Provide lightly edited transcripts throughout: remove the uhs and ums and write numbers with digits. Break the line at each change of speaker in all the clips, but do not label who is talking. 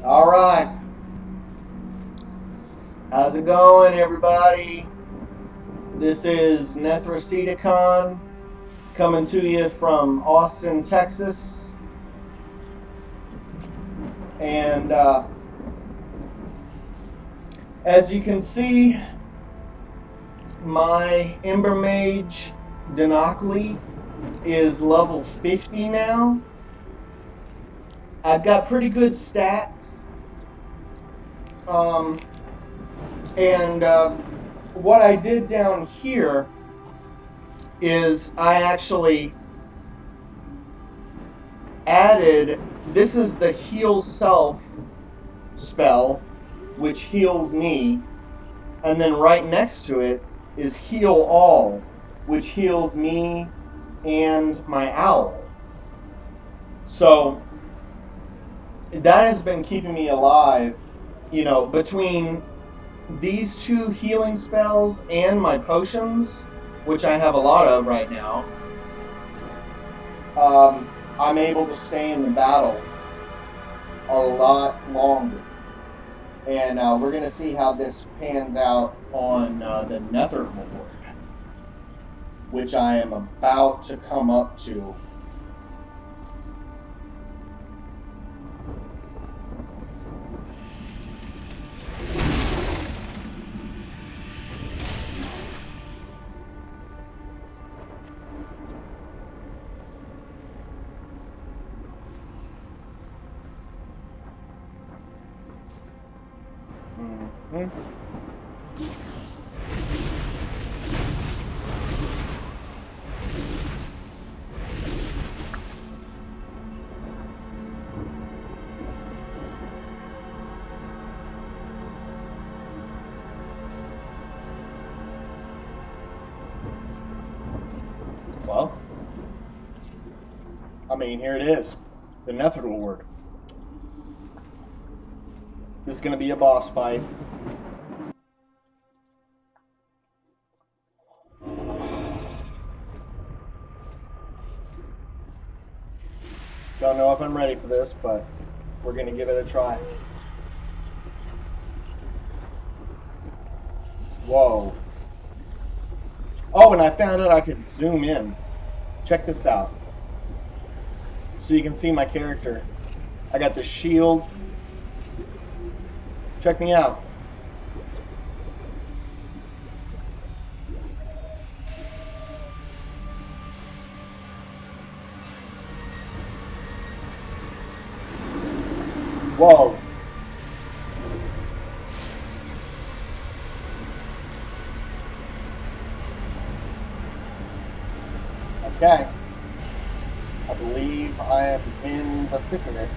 All right. How's it going, everybody? This is Nethracedicon coming to you from Austin, Texas. And as you can see, my Ember Mage Denocli is level 50 now. I've got pretty good stats. What I did down here is I actually added, this is the Heal Self spell, which heals me, and then right next to it is Heal All, which heals me and my owl. So that has been keeping me alive, you know, between these two healing spells and my potions, which I have a lot of right now. I'm able to stay in the battle a lot longer. And we're going to see how this pans out on the Netherlord, which I am about to come up to. Well, I mean, here it is, the Netherlord. This is going to be a boss fight. Don't know if I'm ready for this, but we're going to give it a try. Whoa. Oh, and I found out I could zoom in. Check this out. So you can see my character. I got the shield. Check me out. Whoa. Okay. I believe I am in the thick of it.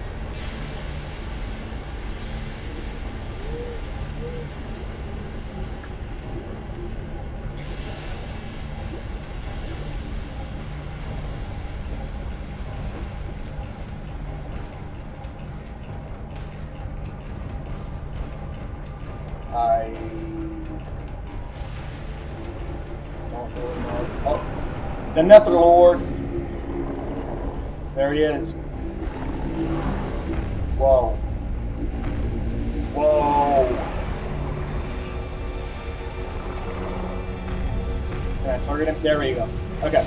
I don't really know. Oh, the Netherlord. There he is. Whoa. Whoa. Can I target him? There we go. Okay.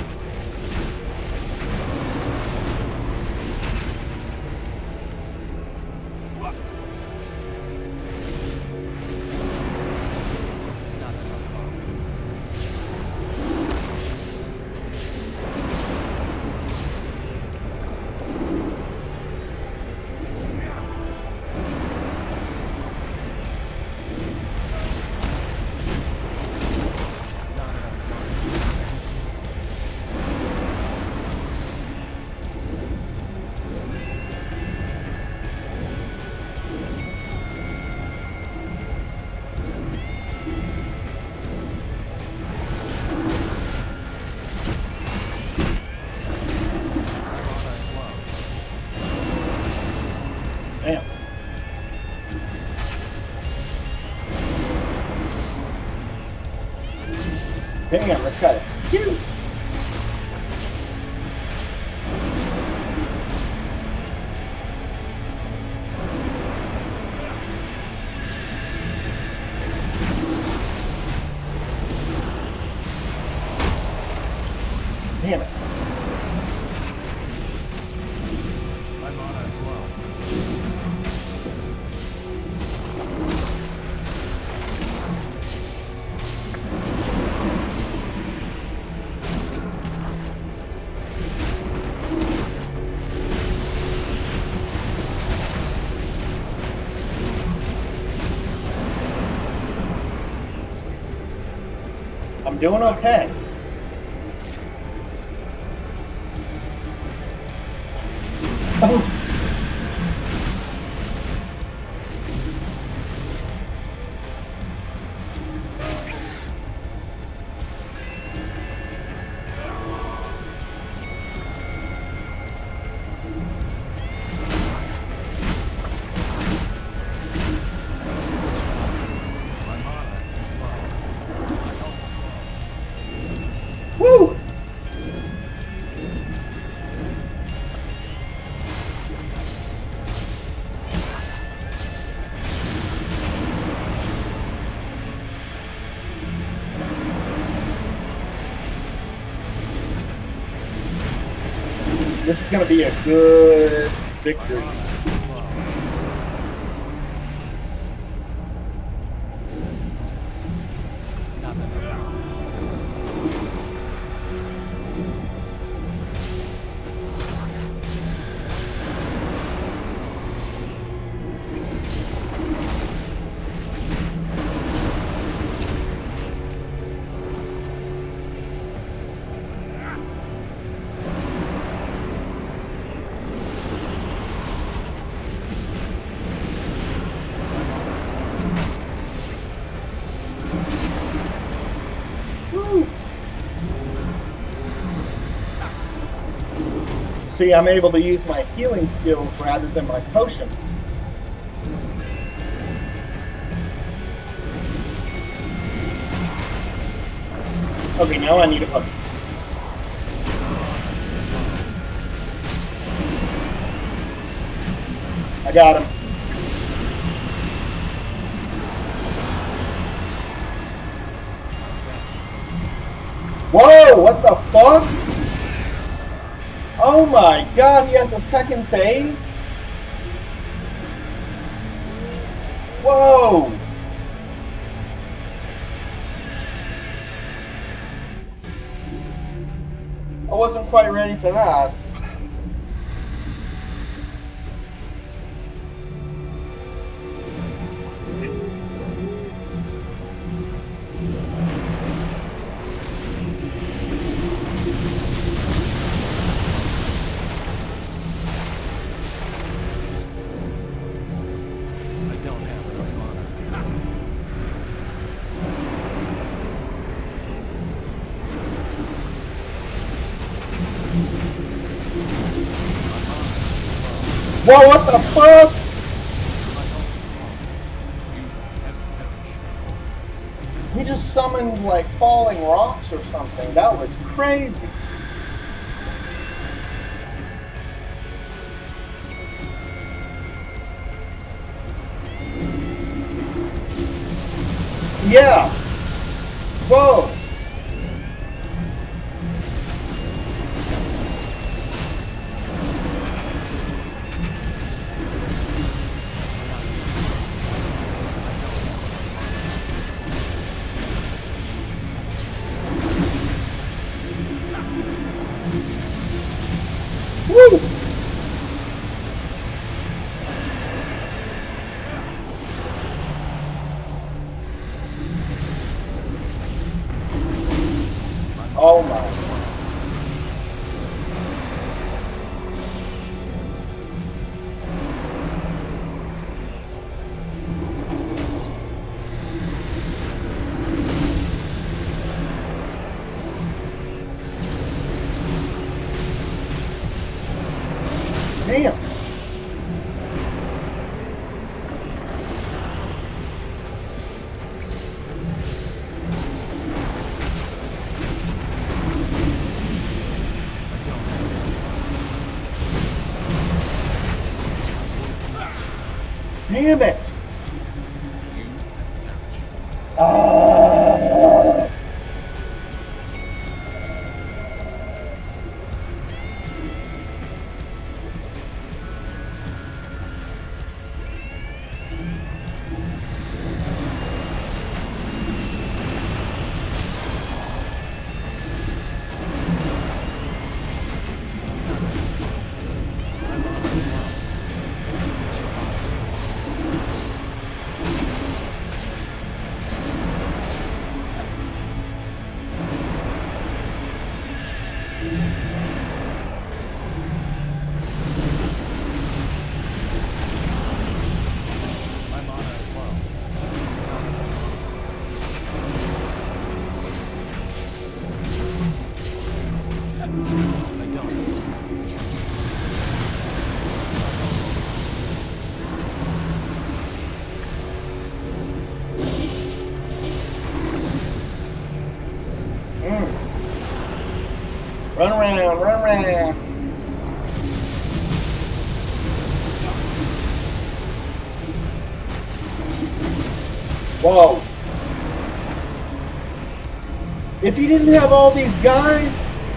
Damn. Damn, this guy is huge. I'm doing okay. Oh. Woo! This is going to be a good victory. See, I'm able to use my healing skills rather than my potions. Okay, now I need a potion. I got him. Whoa, what the fuck? Oh my god, he has a second phase? Whoa! I wasn't quite ready for that. Whoa, what the fuck? He just summoned like falling rocks or something. That was crazy. Yeah. Whoa. Woo! Oh my. Damn. Damn it. around, run around. Whoa. If you didn't have all these guys...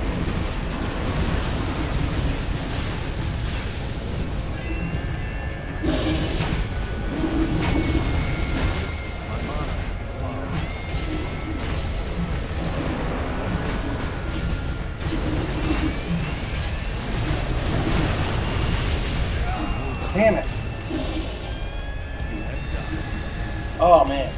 Damn it. Oh, man.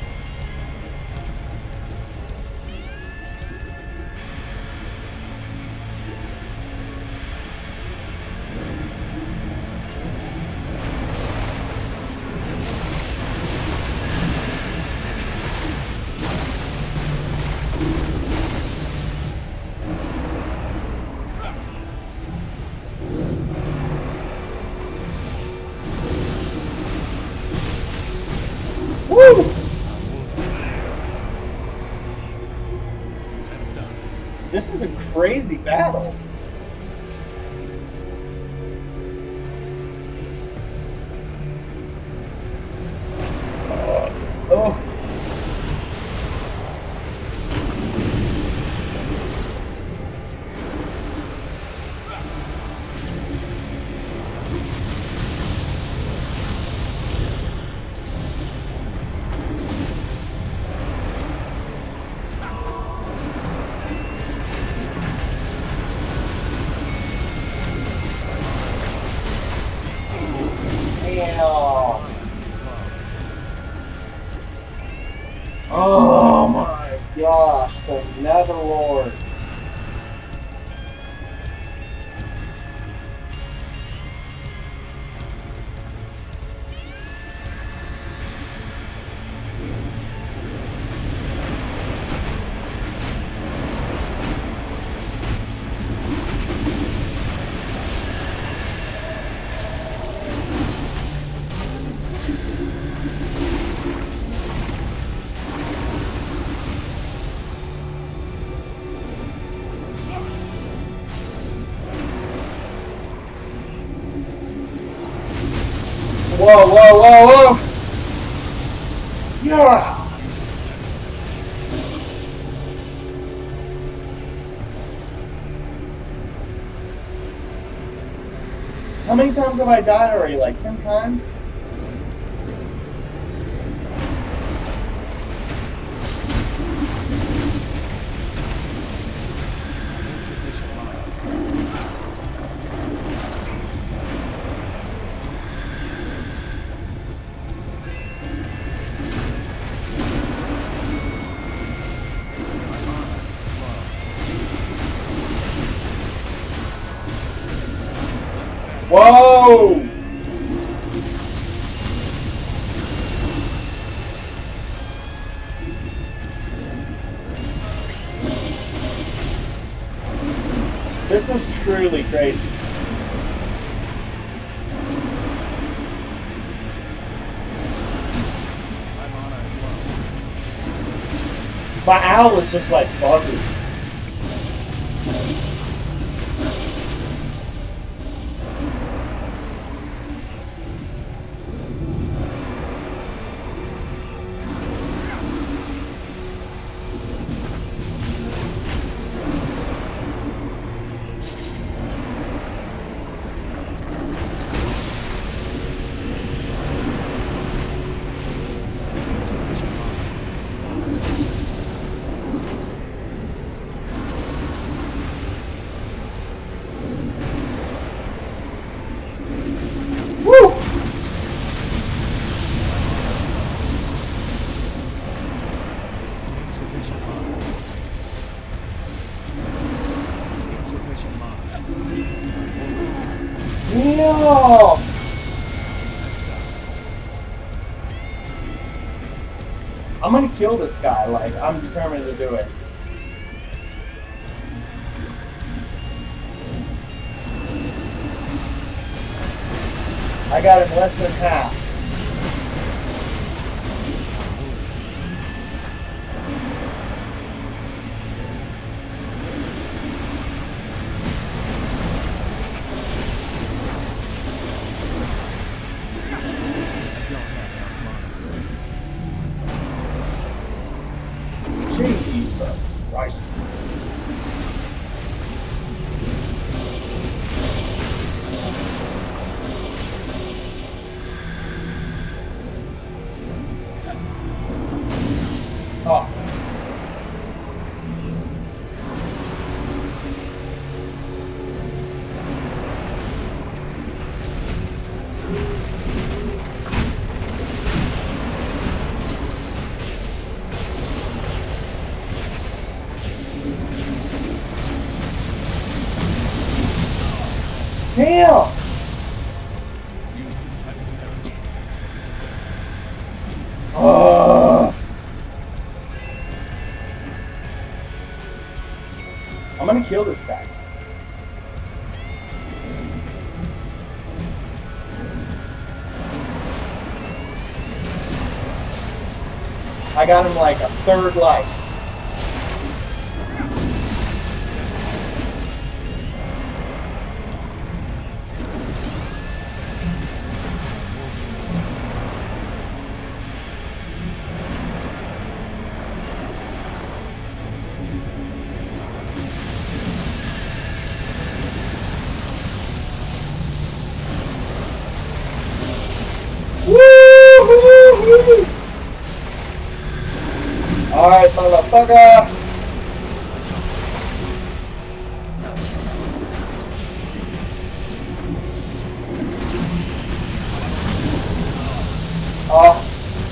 Woo! This is a crazy battle. Oh. Oh my gosh, the Netherlord. Whoa, whoa, whoa, whoa! Yeah! How many times have I died already? Like 10 times? Whoa! This is truly crazy. My owl is just like buzzing. No! I'm gonna kill this guy, like, I'm determined to do it. I got him less than half. Damn! I'm gonna kill this guy. I got him like a third life. Woo! Alright, motherfucker! Oh.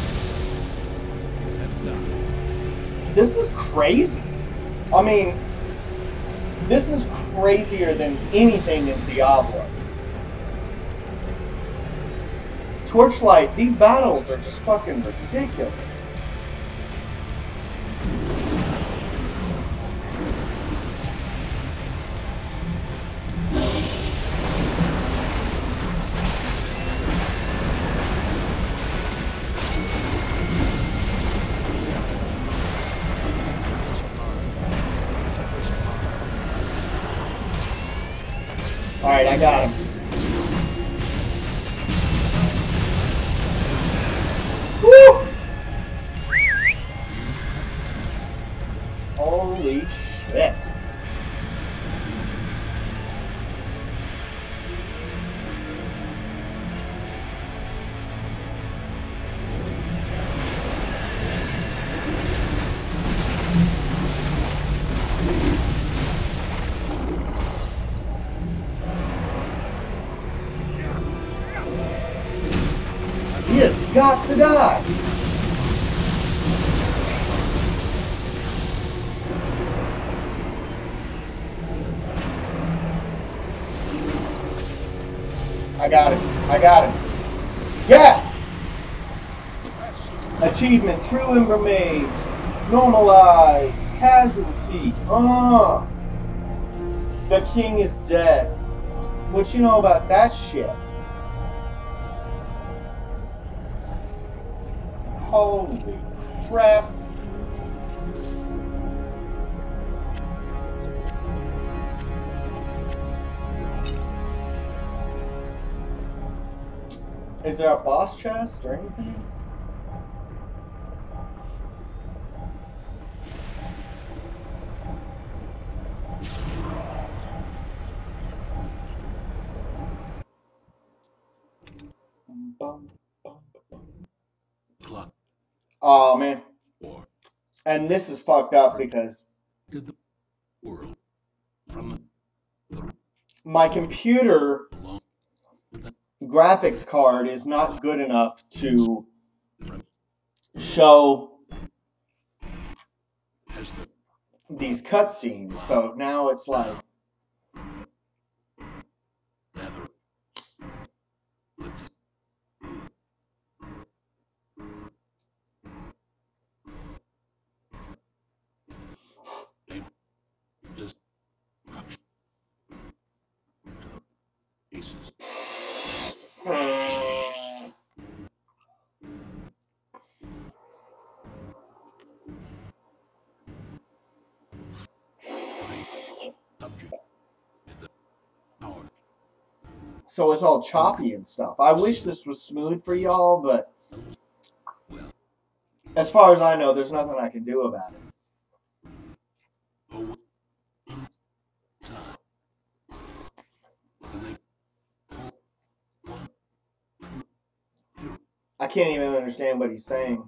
This is crazy. I mean, this is crazier than anything in Diablo. Torchlight, these battles are just fucking ridiculous. Alright, I got him. Woo! Holy shit. He has got to die. I got him. I got him. Yes! Achievement, True Ember Mage. Normalize. Casualty. The king is dead. What you know about that shit? Holy crap. Is there a boss chest or anything? Oh man. And this is fucked up because my computer graphics card is not good enough to show these cutscenes. So now it's like so it's all choppy and stuff. I wish this was smooth for y'all, but as far as I know, there's nothing I can do about it. I can't even understand what he's saying.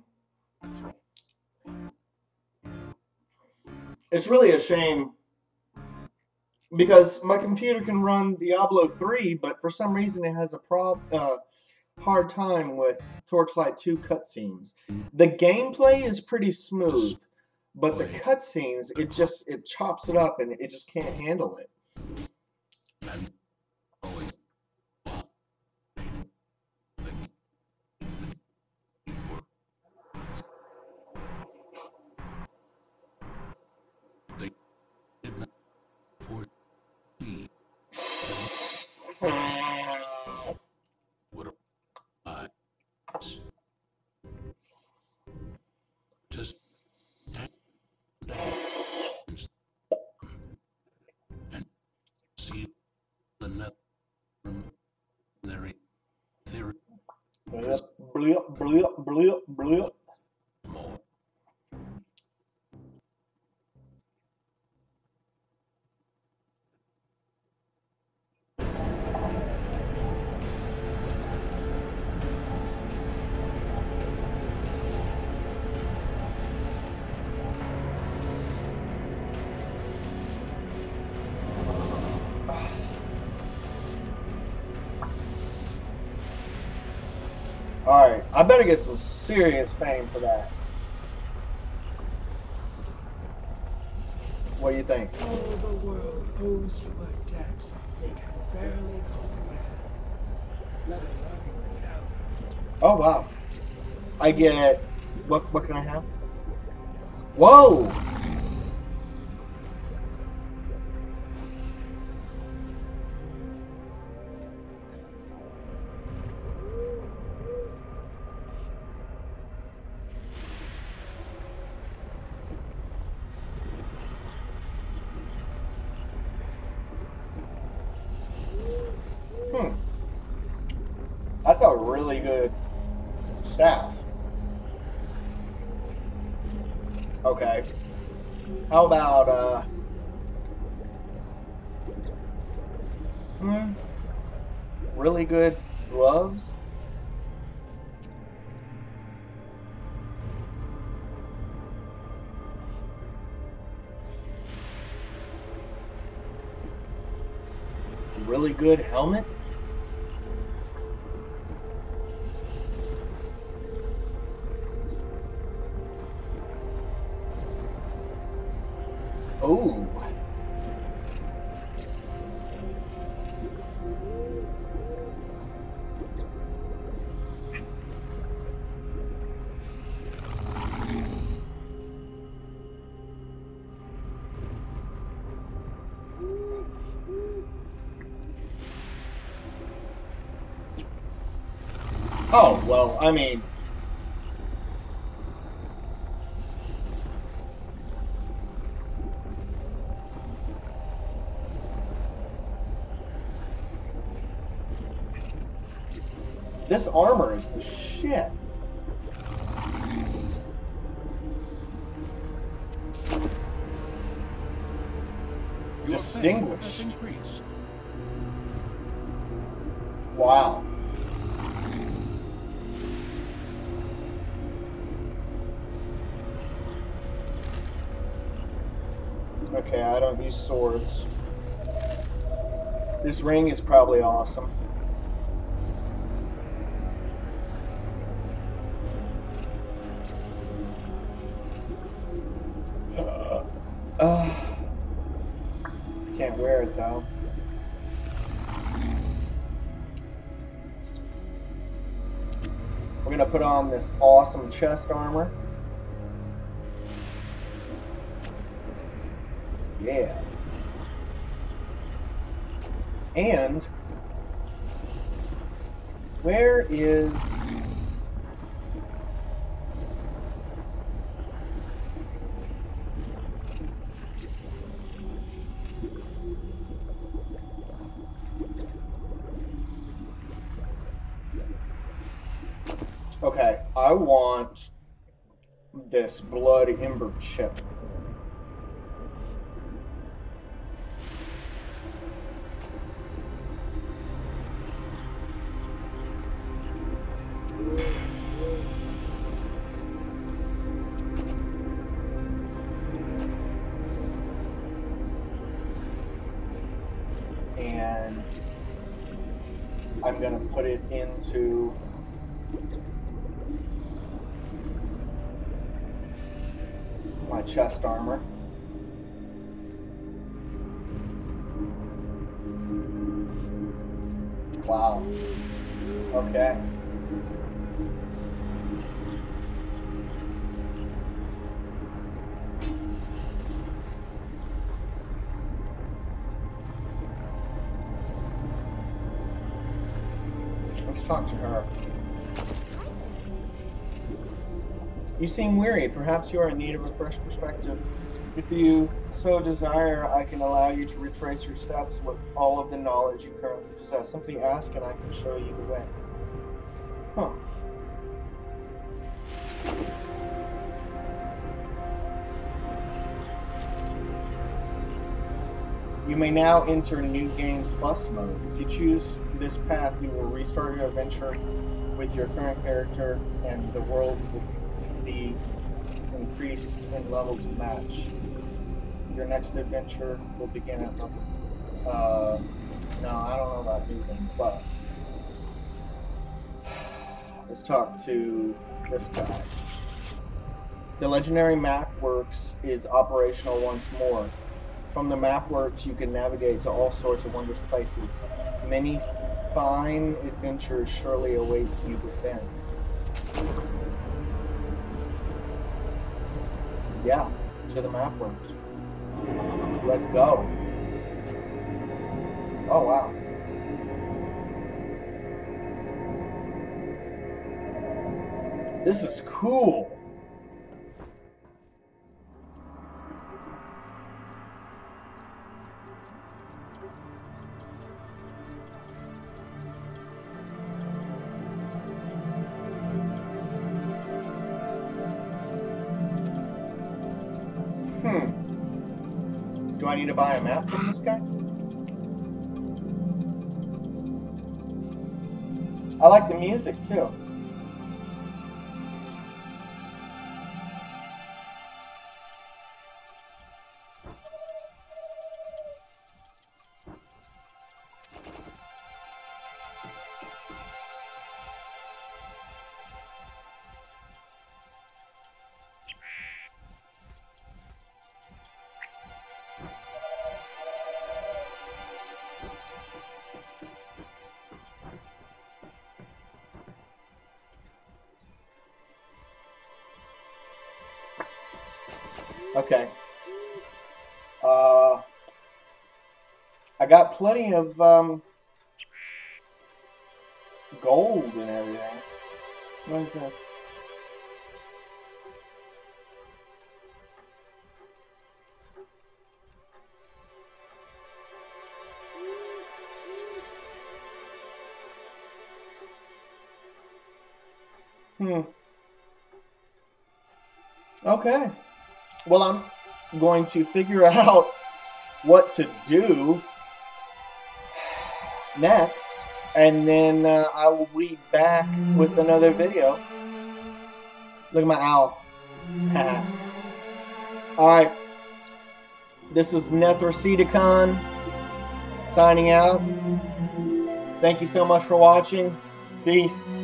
It's really a shame because my computer can run Diablo 3, but for some reason it has a hard time with Torchlight 2 cutscenes. The gameplay is pretty smooth, but the cutscenes, it chops it up and it just can't handle it.
For me, would I just stand against and see the net from their theory
Blip, blip, blip, blip, blip.
more.
Alright, I better get some serious fame for that. What do you think?
All the world owes you a debt they can barely comprehend, let alone know.
Oh wow. I get what can I have? Whoa! That's a really good staff. Okay. How about really good gloves? Really good helmet? Oh. Oh, well, I mean, this armor is the shit.
Your fame has
Distinguished.
increased.
Wow. Okay, I don't use swords. This ring is probably awesome. Can't wear it though. We're gonna put on this awesome chest armor. Yeah. And where is okay, I want this blood ember chip. And I'm going to put it into my chest armor. Wow. Okay. Let's talk to her. You seem weary. Perhaps you are in need of a fresh perspective. If you so desire, I can allow you to retrace your steps with all of the knowledge you currently possess. Simply ask and I can show you the way. Huh. You may now enter New Game Plus mode. If you choose this path, you will restart your adventure with your current character and the world will be increased in level to match. Your next adventure will begin at level. No, I don't know about New Game Plus. Let's talk to this guy. The legendary Mapworks is operational once more. From the Mapworks, you can navigate to all sorts of wondrous places. Many fine adventures surely await you within. Yeah, to the Mapworks. Let's go. Oh, wow. This is cool. Do I need to buy a map from this guy? I like the music too. Okay. I got plenty of gold and everything. What is this? Okay. Well, I'm going to figure out what to do next, and then I will be back with another video. Look at my owl. Alright. This is Nethracedicon signing out. Thank you so much for watching. Peace.